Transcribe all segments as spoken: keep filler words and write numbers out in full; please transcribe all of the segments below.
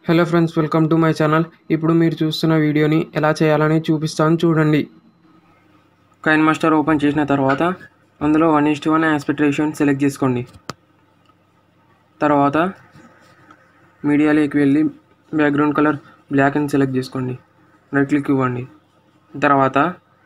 Hello friends, welcome to my channel. ఇప్పుడు మీరు చూస్తున్న వీడియోని ఎలా చేయాలని చూపిస్తాను చూడండి. కైన్ మాస్టర్ ఓపెన్ చేసిన తర్వాత అందులో వన్ ఈస్ట్ వన్ ఆస్పెక్ట్ రేషియోని సెలెక్ట్ చేసుకోండి. తర్వాత మీడియాలోకి వెళ్ళి బ్యాక్గ్రౌండ్ కలర్ బ్లాక్ అని సెలెక్ట్ చేసుకోండి. రైట్ క్లిక్ ఇవ్వండి. తర్వాత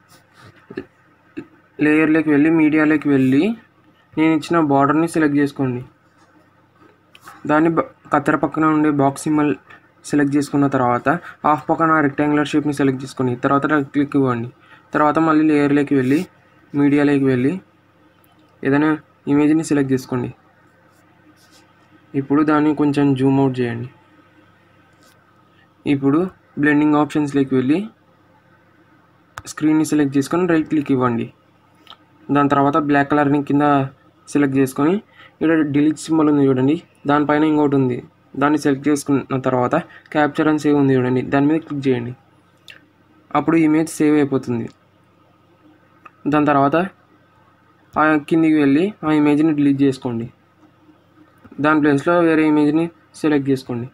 లేయర్లోకి వెళ్ళి మీడియాలోకి వెళ్ళి నేను ఇచ్చిన బార్డర్ని సెలెక్ట్ చేసుకోండి. దాన్ని కత్తెర పక్కన ఉండే బాక్స్ సింబల్ సెలెక్ట్ చేసుకున్న తర్వాత హాఫ్ పక్కన రెక్టాంగులర్ షేప్ని సెలెక్ట్ చేసుకొని తర్వాత రైట్ క్లిక్ ఇవ్వండి. తర్వాత మళ్ళీ లేయర్లోకి వెళ్ళి మీడియాలోకి వెళ్ళి ఏదైనా ఇమేజ్ని సెలెక్ట్ చేసుకోండి. ఇప్పుడు దాన్ని కొంచెం జూమ్ అవుట్ చేయండి. ఇప్పుడు బ్లెండింగ్ ఆప్షన్స్లోకి వెళ్ళి స్క్రీన్ని సెలెక్ట్ చేసుకొని రైట్ క్లిక్ ఇవ్వండి. దాని తర్వాత బ్లాక్ కలర్ని కింద సెలెక్ట్ చేసుకొని ఇక్కడ డిలీట్ సింబల్ ఉంది చూడండి, దానిపైన ఇంకోటి ఉంది, దాన్ని సెలెక్ట్ చేసుకున్న తర్వాత క్యాప్చర్ అండ్ సేవ్ ఉంది చూడండి, దాని మీద క్లిక్ చేయండి. అప్పుడు ఇమేజ్ సేవ్ అయిపోతుంది. దాని తర్వాత ఆ కిందికి వెళ్ళి ఆ ఇమేజ్ని డిలీట్ చేసుకోండి. దాని ప్లేస్లో వేరే ఇమేజ్ని సెలెక్ట్ చేసుకోండి.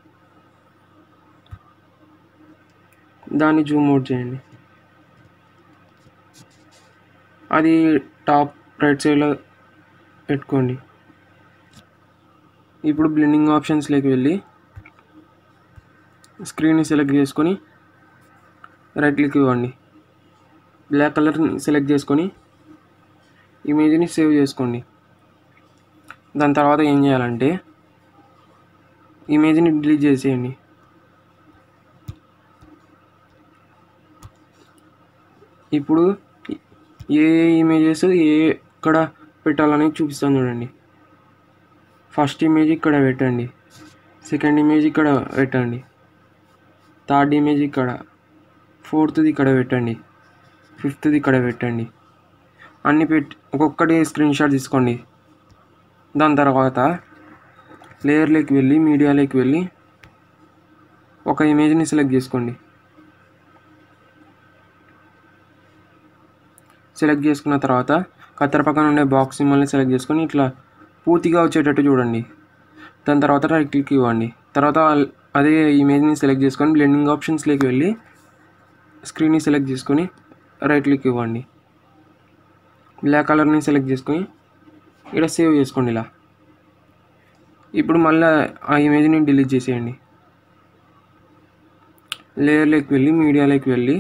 దాన్ని జూమ్ అవుట్ చేయండి. అది టాప్ రైట్ సైడ్లో పెట్టుకోండి. ఇప్పుడు బ్లెండింగ్ ఆప్షన్స్లోకి వెళ్ళి స్క్రీన్ని సెలెక్ట్ చేసుకొని రైట్ క్లిక్ ఇవ్వండి. బ్లాక్ కలర్ని సెలెక్ట్ చేసుకొని ఇమేజ్ని సేవ్ చేసుకోండి. దాని తర్వాత ఏం చేయాలంటే ఇమేజ్ని డిలీట్ చేసేయండి. ఇప్పుడు ఏ ఇమేజెస్ ఏ ఎక్కడ పెట్టాలని చూపిస్తాను చూడండి. ఫస్ట్ ఇమేజ్ ఇక్కడ పెట్టండి, సెకండ్ ఇమేజ్ ఇక్కడ పెట్టండి, థర్డ్ ఇమేజ్ ఇక్కడ, ఫోర్త్ది ఇక్కడ పెట్టండి, ఫిఫ్త్ది ఇక్కడ పెట్టండి. అన్ని పెట్టి ఒక్కొక్కటి స్క్రీన్ షాట్ తీసుకోండి. దాని తర్వాత లేయర్లోకి వెళ్ళి మీడియాలోకి వెళ్ళి ఒక ఇమేజ్ని సెలెక్ట్ చేసుకోండి. సెలెక్ట్ చేసుకున్న తర్వాత కత్తెర పక్కన ఉండే బాక్స్ సింబల్ని సెలెక్ట్ చేసుకొని ఇట్లా పూర్తిగా వచ్చేటట్టు చూడండి. దాని తర్వాత రైట్ క్లిక్ ఇవ్వండి. తర్వాత అదే ఇమేజ్ని సెలెక్ట్ చేసుకొని బ్లెండింగ్ ఆప్షన్స్లోకి వెళ్ళి స్క్రీన్ని సెలెక్ట్ చేసుకొని రైట్ క్లిక్ ఇవ్వండి. బ్లాక్ కలర్ని సెలెక్ట్ చేసుకొని ఇక్కడ సేవ్ చేసుకోండి ఇలా. ఇప్పుడు మళ్ళీ ఆ ఇమేజ్ని డిలీట్ చేసేయండి. లేయర్లోకి వెళ్ళి మీడియాలోకి వెళ్ళి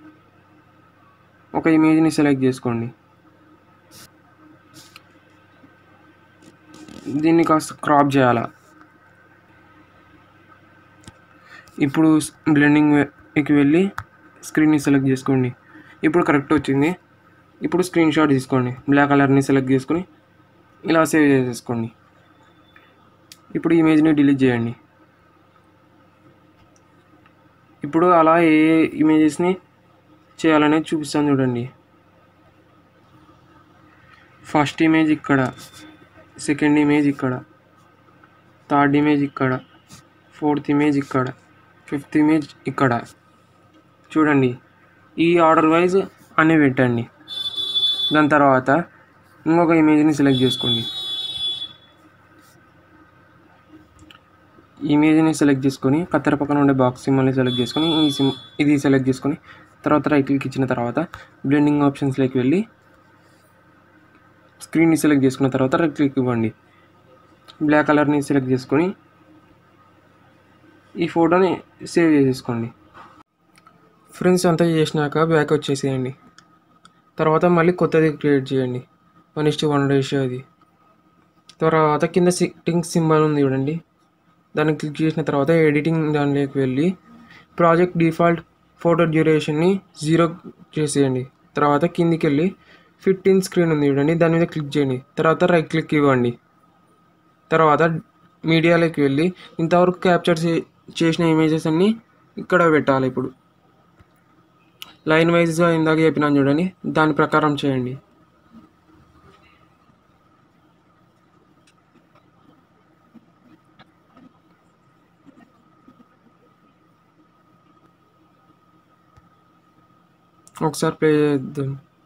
ఒక ఇమేజ్ని సెలెక్ట్ చేసుకోండి. దీన్ని కాస్త క్రాప్ చేయాలా. ఇప్పుడు బ్లెండింగ్కి వెళ్ళి స్క్రీన్ని సెలెక్ట్ చేసుకోండి. ఇప్పుడు కరెక్ట్ వచ్చింది. ఇప్పుడు స్క్రీన్ షాట్ తీసుకోండి. బ్లాక్ కలర్ని సెలెక్ట్ చేసుకొని ఇలా సేవ్ చేసేసుకోండి. ఇప్పుడు ఇమేజ్ని డిలీట్ చేయండి. ఇప్పుడు అలా ఏ ఇమేజెస్ని చేయాలనేది చూపిస్తాను చూడండి. ఫస్ట్ ఇమేజ్ ఇక్కడ, సెకండ్ ఇమేజ్ ఇక్కడ, థర్డ్ ఇమేజ్ ఇక్కడ, ఫోర్త్ ఇమేజ్ ఇక్కడ, ఫిఫ్త్ ఇమేజ్ ఇక్కడ. చూడండి, ఈ ఆర్డర్ వైజ్ అన్నీ పెట్టండి. దాని తర్వాత ఇంకొక ఇమేజ్ని సెలెక్ట్ చేసుకోండి. ఇమేజ్ని సెలెక్ట్ చేసుకొని కత్తెర పక్కన ఉండే బాక్స్ సింబల్ని సెలెక్ట్ చేసుకొని ఈ సిమ్ ఇది సెలెక్ట్ చేసుకొని తర్వాత రైట్ క్లిక్ ఇచ్చిన తర్వాత బ్లెండింగ్ ఆప్షన్స్లోకి వెళ్ళి స్క్రీన్ని సెలెక్ట్ చేసుకున్న తర్వాత రైట్ క్లిక్ ఇవ్వండి. బ్లాక్ కలర్ని సెలెక్ట్ చేసుకొని ఈ ఫోటోని సేవ్ చేసేసుకోండి. ఫ్రెండ్స్, అంతా చేసినాక బ్యాక్ వచ్చేసేయండి. తర్వాత మళ్ళీ కొత్తది క్రియేట్ చేయండి. One is to one ratio అది. తర్వాత కింద సెట్టింగ్ సింబల్ ఉంది చూడండి, దాన్ని క్లిక్ చేసిన తర్వాత ఎడిటింగ్ దానిలోకి వెళ్ళి ప్రాజెక్ట్ డిఫాల్ట్ ఫోటో డ్యూరేషన్ని జీరో చేసేయండి. తర్వాత కిందికి వెళ్ళి ఫిఫ్టీన్ స్క్రీన్ ఉంది చూడండి, దాని మీద క్లిక్ చేయండి. తర్వాత రైట్ క్లిక్ ఇవ్వండి. తర్వాత మీడియాలోకి వెళ్ళి ఇంతవరకు క్యాప్చర్ చేసిన ఇమేజెస్ అన్నీ ఇక్కడ పెట్టాలి. ఇప్పుడు లైన్ వైజ్గా ఇందాక చెప్పినాను చూడండి, దాని ప్రకారం చేయండి. ఒకసారి ప్లే చేద్దాం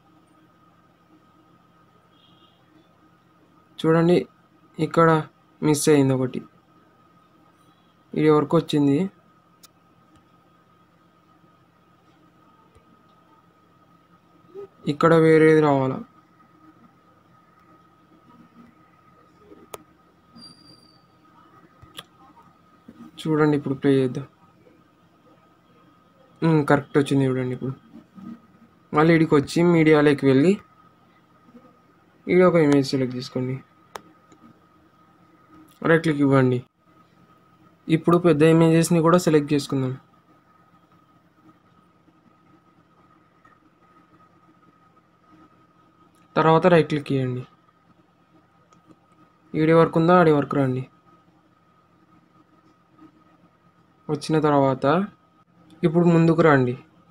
చూడండి. ఇక్కడ మిస్ అయింది ఒకటి, ఇది వరకు వచ్చింది. ఇక్కడ వేరేది రావాలా. చూడండి ఇప్పుడు ప్లే చేద్దాం. కరెక్ట్ వచ్చింది చూడండి. ఇప్పుడు మళ్ళీ ఇడికి వచ్చి మీడియాలోకి వెళ్ళి ఇది ఒక ఇమేజ్ సెలెక్ట్ చేసుకోండి, రైట్ క్లిక్ ఇవ్వండి. ఇప్పుడు పెద్ద ఇమేజెస్ని కూడా సెలెక్ట్ చేసుకుందాం. తర్వాత రైట్ క్లిక్ ఇవ్వండి. ఈడి వరకు ఉందా ఆడి వరకు రండి. వచ్చిన తర్వాత ఇప్పుడు ముందుకు రండి.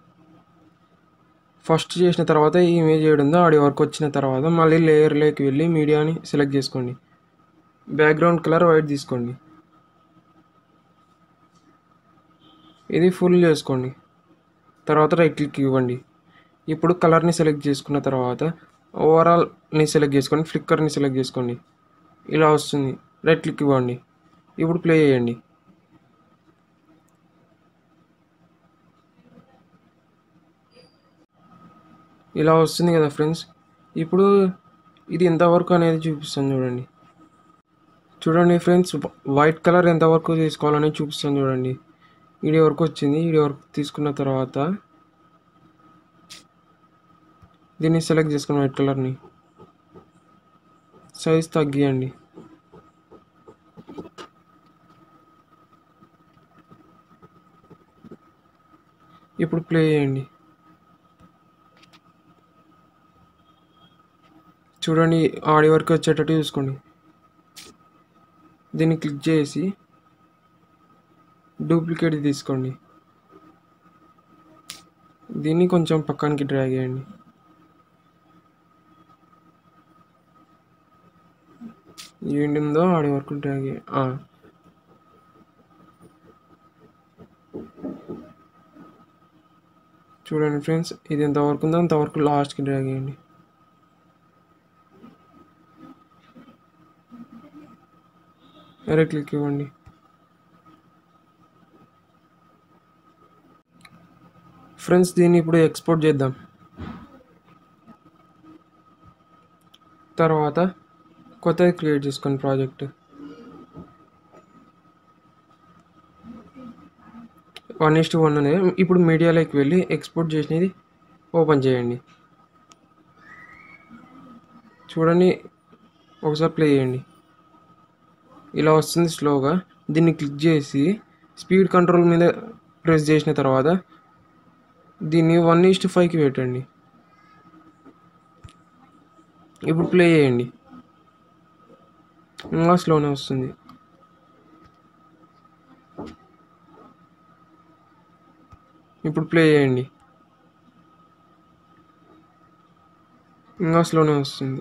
ఫస్ట్ చేసిన తర్వాత ఈ ఇమేజ్ ఏడుందో ఆడి వరకు వచ్చిన తర్వాత మళ్ళీ లేయర్లోకి వెళ్ళి మీడియాని సెలెక్ట్ చేసుకోండి. బ్యాక్గ్రౌండ్ కలర్ వైట్ తీసుకోండి. ఇది ఫుల్ చేసుకోండి. తర్వాత రైట్ క్లిక్ ఇవ్వండి. ఇప్పుడు కలర్ని సెలెక్ట్ చేసుకున్న తర్వాత ఓవరాల్ని సెలెక్ట్ చేసుకోండి, ఫ్లిక్కర్ని సెలెక్ట్ చేసుకోండి. ఇలా వస్తుంది. రైట్ క్లిక్ ఇవ్వండి. ఇప్పుడు ప్లే చేయండి. ఇలా వస్తుంది కదా ఫ్రెండ్స్. ఇప్పుడు ఇది ఎంతవరకు అనేది చూపిస్తాను చూడండి. చూడండి ఫ్రెండ్స్, వైట్ కలర్ ఎంతవరకు తీసుకోవాలనేది చూపిస్తాను చూడండి. ఈడి వరకు వచ్చింది. ఈడి వరకు తీసుకున్న తర్వాత దీన్ని సెలెక్ట్ చేసుకుని వైట్ కలర్ని సైజ్ తగ్గియండి. ఇప్పుడు ప్లే చేయండి. చూడండి ఆడి వరకు వచ్చేటట్టు చూసుకోండి. దీన్ని క్లిక్ చేసి డూప్లికేట్ తీసుకోండి. దీన్ని కొంచెం పక్కనికి డ్రాగ్ చేయండి. ఏంటిందో ఆడి వరకు డ్రాగ్ చేయండి. చూడండి ఫ్రెండ్స్, ఇది ఎంతవరకు ఉందో అంతవరకు లాస్ట్కి డ్రాగ్ చేయండి. రైట్ క్లిక్ ఇవ్వండి. ఫ్రెండ్స్, దీన్ని ఇప్పుడు ఎక్స్పోర్ట్ చేద్దాం. తర్వాత కొత్తది క్రియేట్ చేసుకోండి ప్రాజెక్ట్. వన్ ఇస్ట్ వన్ అనేది. ఇప్పుడు మీడియాలోకి వెళ్ళి ఎక్స్పోర్ట్ చేసినది ఓపెన్ చేయండి. చూడండి, ఒకసారి ప్లే చేయండి. ఇలా వస్తుంది స్లోగా. దీన్ని క్లిక్ చేసి స్పీడ్ కంట్రోల్ మీద ప్రెస్ చేసిన తర్వాత దీన్ని వన్ ఈస్ట్ ఫైవ్కి పెట్టండి. ఇప్పుడు ప్లే చేయండి. ఇంకా స్లోనే వస్తుంది. ఇప్పుడు ప్లే చేయండి. ఇంకా స్లోనే వస్తుంది.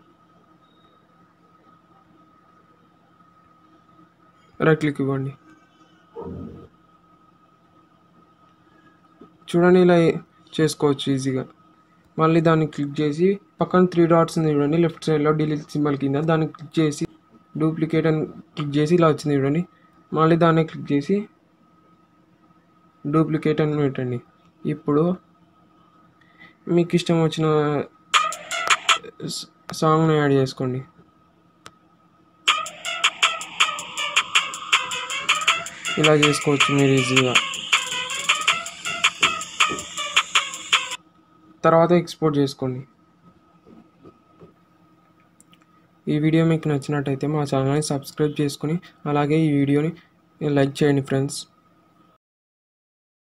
రైట్ క్లిక్ ఇవ్వండి. చూడండి, ఇలా చేసుకోవచ్చు ఈజీగా. మళ్ళీ దాన్ని క్లిక్ చేసి పక్కన త్రీ డాట్స్ ఉంది చూడండి, లెఫ్ట్ సైడ్లో డిలీట్ సింబల్ కింద దాన్ని క్లిక్ చేసి డూప్లికేట్ అని క్లిక్ చేసి ఇలా వచ్చింది చూడండి. మళ్ళీ దాన్ని క్లిక్ చేసి డూప్లికేట్ అని పెట్టండి. ఇప్పుడు మీకు ఇష్టం వచ్చిన సాంగ్ని యాడ్ చేసుకోండి. ఇలా చేసుకోవచ్చు మీరు ఈజీగా. తర్వాత ఎక్స్పోర్ట్ చేసుకోండి. ఈ వీడియో మీకు నచ్చినట్టయితే మా ఛానల్ని సబ్స్క్రైబ్ చేసుకుని అలాగే ఈ వీడియోని లైక్ చేయండి ఫ్రెండ్స్.